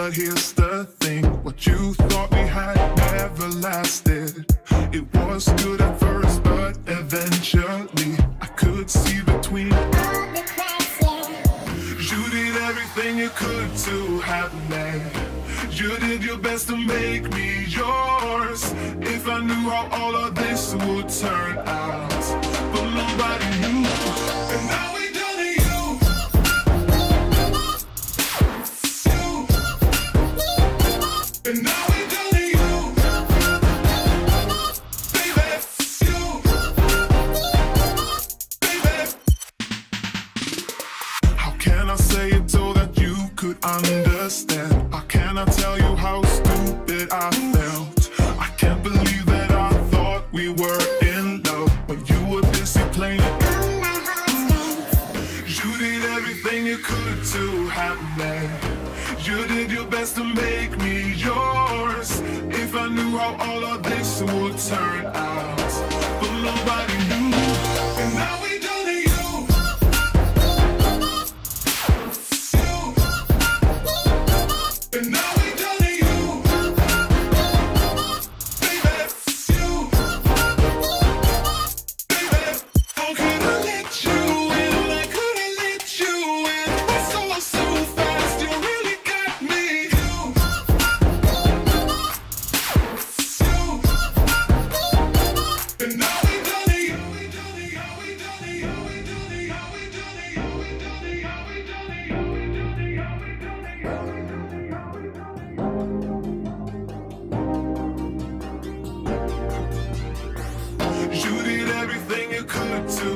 But here's the thing, what you thought we had never lasted. It was good at first, but eventually I could see between all the cracks, yeah. You did everything you could to have me. You did your best to make me yours. If I knew how all of this would turn out, but nobody knew. And now we done to you. And now we done to you. Baby, you. Baby. How can I say it so that you could understand? How can I tell you how stupid I felt? I can't believe that I thought we were in love, but you were busy playing. You did everything you could to have me. You did your best to make me yours. If I knew how all of this would turn out, but nobody knew. And now we done to you. And now we done to you. Baby, you. Baby, how could I let you in? How could I let you in? It's all so fast, you really got me. You. And now we done to you. We done to you. We done to you. We done to you. We done to you. We done to you. We done to you. We done to you. We done to you. You did everything you could to